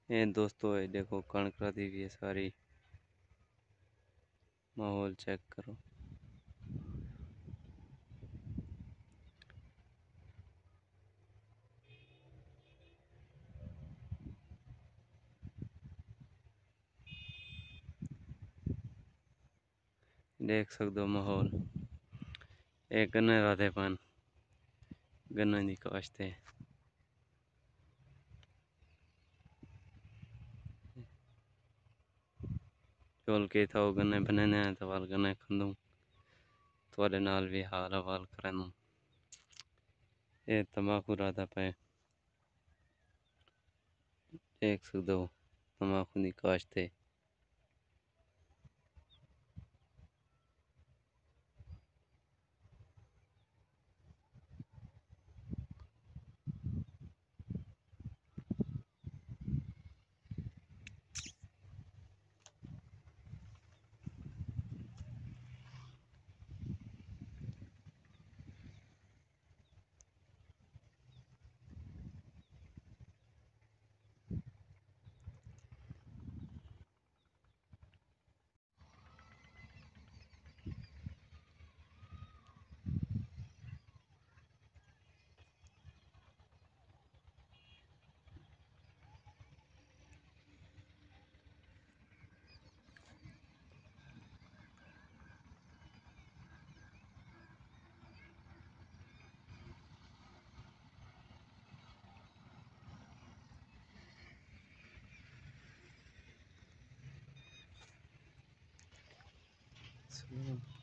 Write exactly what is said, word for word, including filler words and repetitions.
ये दोस्तों ये देखो कणक रखी हुई है सारी। माहौल चेक करो। देख सकते हो माहौल। एक गन्ने राधे पान गन्ना दी काश्त है। चोल के था गन्ने बनने तो वाल गन्ने खंदू थोड़े नाल भी हाल हवाल करनू। ये तंबाकू राधा पे देख सकते हो तंबाकू दी काश्त है। So